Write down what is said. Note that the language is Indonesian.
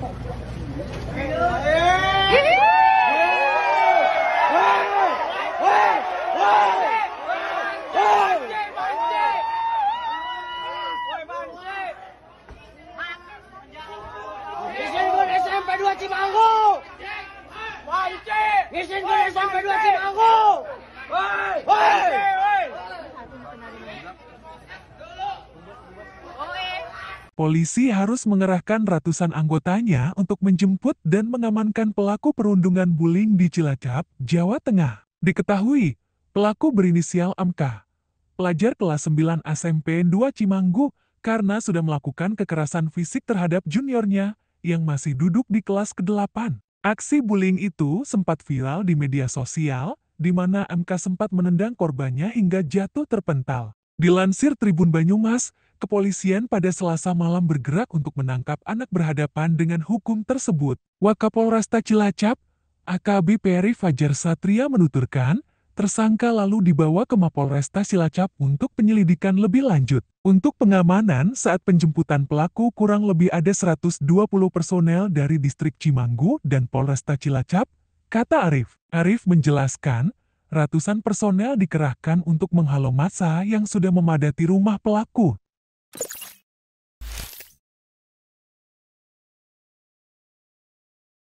SMP 2 Cimanggu. Izin ke SMP 2 Cimanggu. Polisi harus mengerahkan ratusan anggotanya untuk menjemput dan mengamankan pelaku perundungan bullying di Cilacap, Jawa Tengah. Diketahui, pelaku berinisial MK, pelajar kelas 9 SMP 2 Cimanggu, karena sudah melakukan kekerasan fisik terhadap juniornya yang masih duduk di kelas ke-8. Aksi bullying itu sempat viral di media sosial, di mana MK sempat menendang korbannya hingga jatuh terpental. Dilansir Tribun Banyumas, kepolisian pada Selasa malam bergerak untuk menangkap anak berhadapan dengan hukum tersebut. Wakapolresta Cilacap, AKB Peri Fajar Satria menuturkan, tersangka lalu dibawa ke Mapolresta Cilacap untuk penyelidikan lebih lanjut. Untuk pengamanan saat penjemputan pelaku kurang lebih ada 120 personel dari distrik Cimanggu dan Polresta Cilacap, kata Arif. Arif menjelaskan, ratusan personel dikerahkan untuk menghalau massa yang sudah memadati rumah pelaku.